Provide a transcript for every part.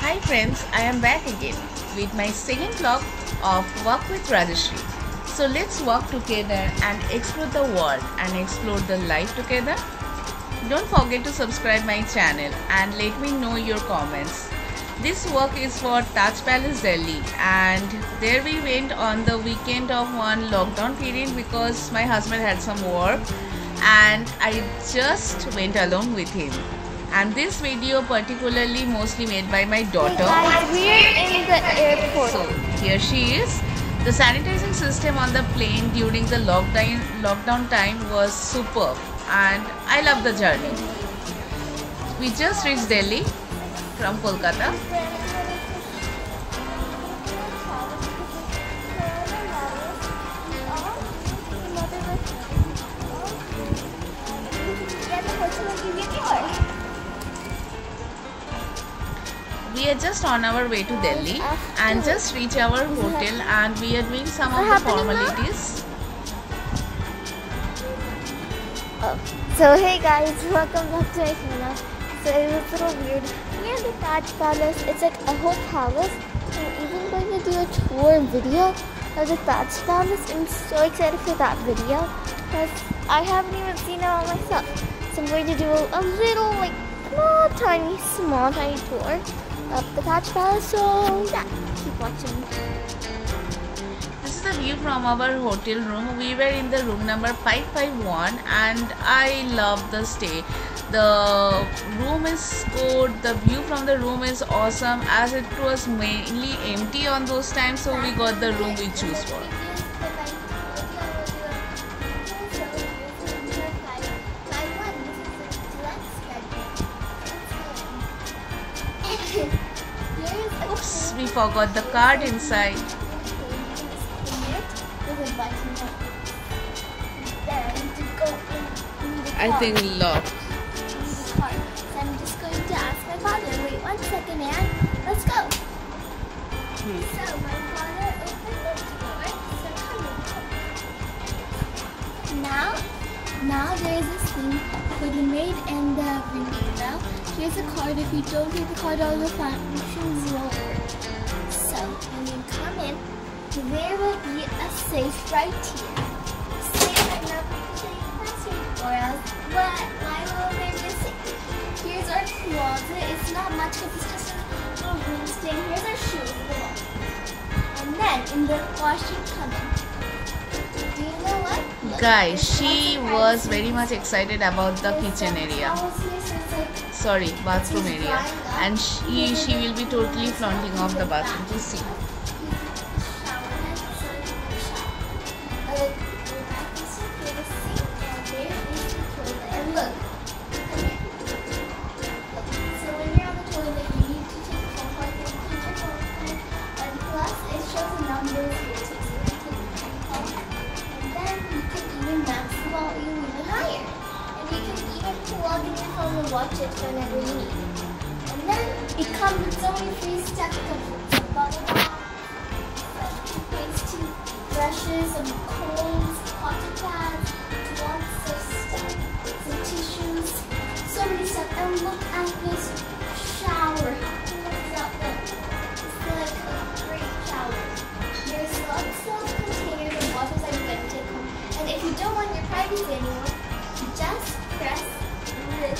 Hi friends, I am back again with my second vlog of Walk with Rajashri. So let's walk together and explore the world and explore the life together. Don't forget to subscribe my channel and let me know your comments. This walk is for Taj Palace, Delhi, and there we went on the weekend of one lockdown period because my husband had some work and I just went along with him. And this video particularly mostly made by my daughter. Guys, we're in the airport. So here she is. The sanitizing system on the plane during the lockdown time was superb and I love the journey. We just reached Delhi from Kolkata. We are just on our way to Delhi and just reach our hotel and we are doing some of the formalities. So hey guys, welcome back to my channel. So it was a little weird. We're in the Taj Palace. It's like a whole palace. I'm even going to do a tour video of the Taj Palace. I'm so excited for that video because I haven't even seen it all myself. So I'm going to do a little small tiny tour of the Taj Palace, so yeah, keep watching. This is the view from our hotel room. We were in the room number 551 and I love the stay. The room is good, the view from the room is awesome as it was mainly empty on those times, so we got the room we choose for. Oops, we forgot the card inside. I think locked. I'm just going to ask my father. Wait 1 second, Anne. Let's go. So my father opened the door. So now there's this thing for the maid and the window. Here's a card. If you don't take the card, all the functions won't work. So when you come in, there will be a safe right here. Safe, I'm not going to show you the password or else. Why will there be a safe? Here's our closet. It's not much because it's just a little room stand. Here's our shoes. And then in the washing coming. Do you know what? Guys, she was very much excited about the kitchen area. Sorry, bathroom area. And she will be totally flaunting off the bathroom. Just see. Watch it whenever you need. And then it comes with so many free stuff. It comes with some bubble bath, some toothpaste, brushes, some combs, cotton pads, lots of stuff, some tissues, so many stuff. And look at this shower. How cool is that look? It's like a great shower. There's lots of containers and bottles I'm going to take home. And if you don't want your privacy anymore, just press this.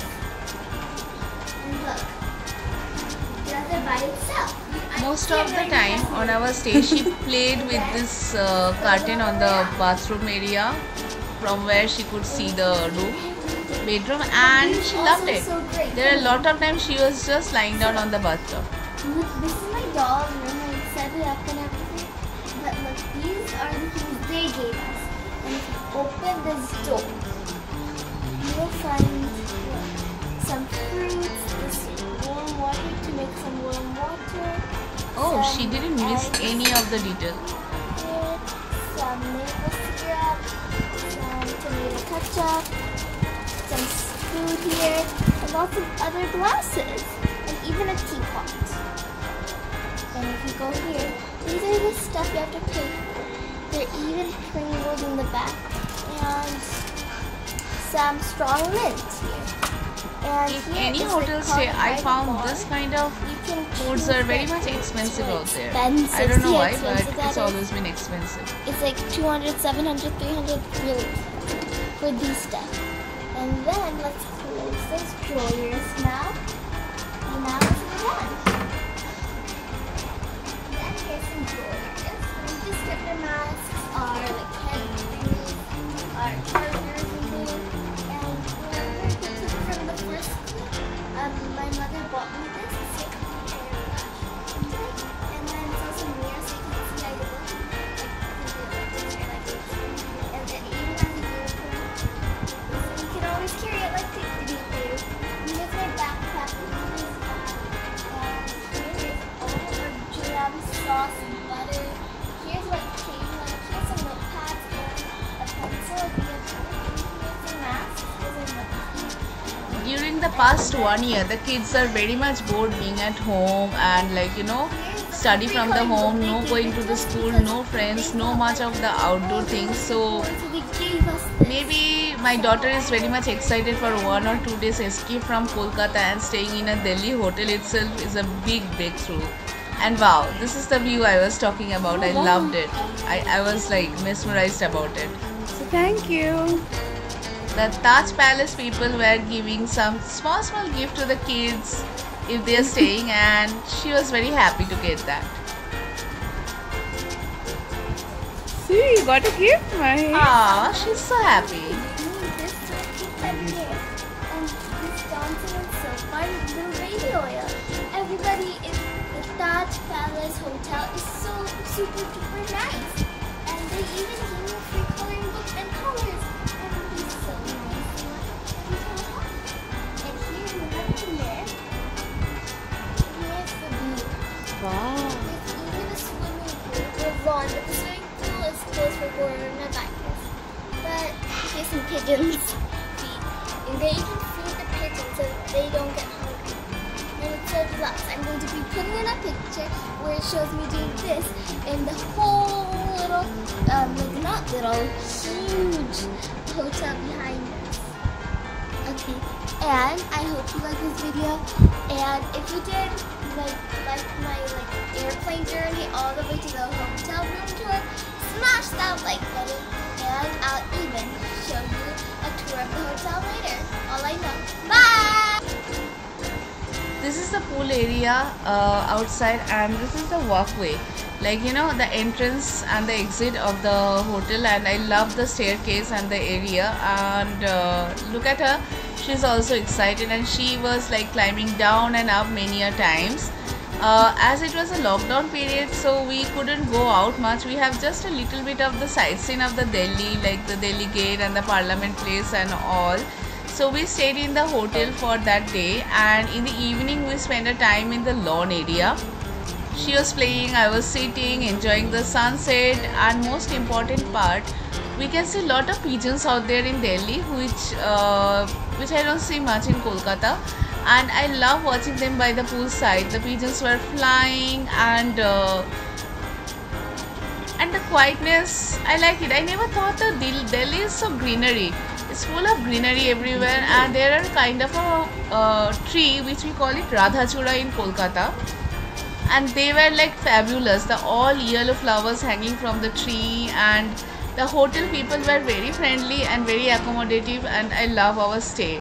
Most of the time on our stay she played with this curtain on the bathroom area from where she could see the bedroom, and she loved it. There are a lot of times she was just lying down on the bathtub. This is my dog room. I set it up and everything. But look, these are the things they gave us. And if you open this door, you will find some fruits, this warm water to make some warm water. Oh, she didn't miss any of the detail. Some maple syrup, some tomato ketchup, some food here, and lots of other glasses, and even a teapot. And if you go here, these are the stuff you have to pay for. They're even Pringles in the back, and some strong mint here. And if here any is the hotel stay, Card I Harbor found Bar. this kind of You can foods choose are very the much foods. expensive out there. Expensive. I don't know See how why, but expensive that it's is? always been expensive. It's like 200, 700, 300 really for these stuff. And then let's close those drawers now. And now let's move on. Then here's some drawers. Just different masks are like headbands, our chargers in there. And we're picking from the first clip. My mother bought me this. It's like and then it's also mirror so you can see how you look. And then even as a unicorn, you can always carry it like this to be clear. And here's my backpack with this and here is all of our jam, sauce, and butter. Here's what came like. Here's some notepads and a pencil. Here's some masks. Here's a notepad. During the past 1 year, the kids are very much bored being at home and study from the home, no going to the school, no friends, no much of the outdoor things. So maybe my daughter is very much excited for 1 or 2 days escape from Kolkata, and staying in a Delhi hotel itself is a big breakthrough. And wow, this is the view I was talking about. I loved it. I was like mesmerized about it. So thank you. The Taj Palace people were giving some small gift to the kids if they are staying, and she was very happy to get that. See, you got a gift, Mahi. Ah, she's so happy. This and this Johnson and Silkbar blue baby oil. Everybody in the Taj Palace Hotel is so super duper nice. And they even gave me a free coloring book and colors. Everybody's so nice. And here's another mirror. Here's the view. Wow. There's even a swimming pool. We're wrong, but the swimming pool is closed for coronavirus. But here's some pigeons' feet. And there you can feed the pigeons so they don't get hungry. And it's so deluxe. I'm going to be putting in a picture where it shows me doing this in the whole little, like not little, huge hotel behind us. Okay, and I hope you like this video. And if you did like my airplane journey all the way to the hotel room tour, smash that like button, and I'll even show you a tour of the hotel later. All I know. Bye! This is the pool area outside, and this is the walkway. The entrance and the exit of the hotel, and I love the staircase and the area. And look at her, she's also excited, and she was like climbing down and up many a times. As it was a lockdown period, so we couldn't go out much. We have just a little bit of the sightseeing of the Delhi, like the Delhi Gate and the Parliament Place and all. So we stayed in the hotel for that day, and in the evening we spent a time in the lawn area. She was playing, I was sitting, enjoying the sunset, and most important part, we can see a lot of pigeons out there in Delhi, which I don't see much in Kolkata. And I love watching them by the poolside. The pigeons were flying, and the quietness, I like it. I never thought that Delhi is so greenery. It's full of greenery everywhere, and there are kind of a tree which we call it Radhachura in Kolkata, and they were like fabulous. The all yellow flowers hanging from the tree, and the hotel people were very friendly and very accommodative, and I love our stay.